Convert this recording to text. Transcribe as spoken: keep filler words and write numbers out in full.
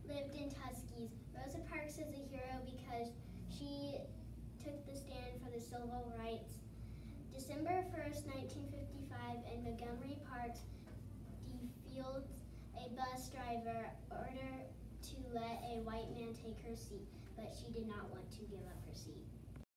lived in Tuskegee. Rosa Parks is a hero because she took the stand for the civil rights. December first, nineteen fifty-five, in Montgomery Park, defiles a bus driver ordered to let a white man take her seat, but she did not want to give up her seat.